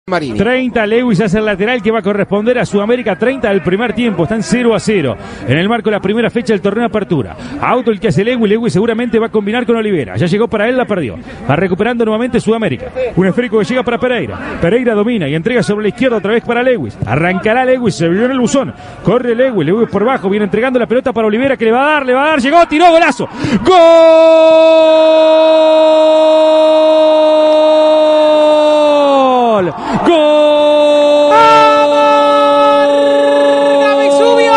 Marini. 30 Lewis hace el lateral que va a corresponder a Sudamérica. 30 del primer tiempo, están 0-0 en el marco de la primera fecha del torneo de apertura. Auto el que hace Lewis seguramente va a combinar con Olivera. Ya llegó para él, la perdió. Va recuperando nuevamente Sudamérica. Un esférico que llega para Pereira domina y entrega sobre la izquierda otra vez para Lewis. Arrancará Lewis, se vio en el buzón. Corre Lewis por bajo, viene entregando la pelota para Olivera que le va a dar, llegó, tiró, golazo. ¡Gol! ¡Gol! ¡Gaby subió!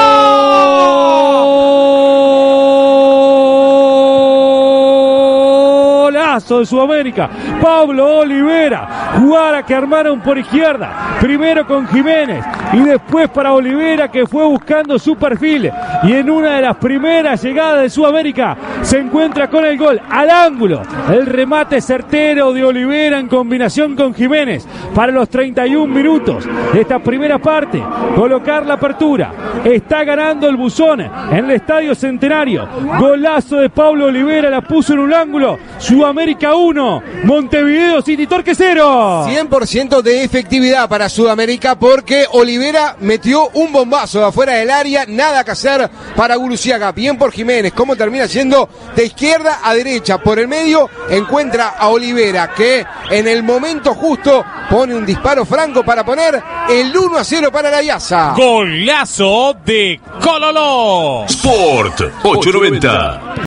¡Golazo de Sudamérica! Pablo Olivera. Jugada que armaron por izquierda. Primero con Jiménez y después para Olivera, que fue buscando su perfil. Y en una de las primeras llegadas de Sudamérica se encuentra con el gol al ángulo. El remate certero de Olivera en combinación con Jiménez para los 31 minutos de esta primera parte. Colocar la apertura. Está ganando el Buzón en el Estadio Centenario. Golazo de Pablo Olivera, la puso en un ángulo. Sudamérica 1, Montevideo City Torque 0. 100% de efectividad para Sudamérica porque Olivera metió un bombazo de afuera del área. Nada que hacer para Guruziaga. Bien por Jiménez. ¿Cómo termina siendo? De izquierda a derecha. Por el medio encuentra a Olivera, que en el momento justo pone un disparo franco para poner el 1-0 para la IASA. Golazo de Cololó. Sport 890.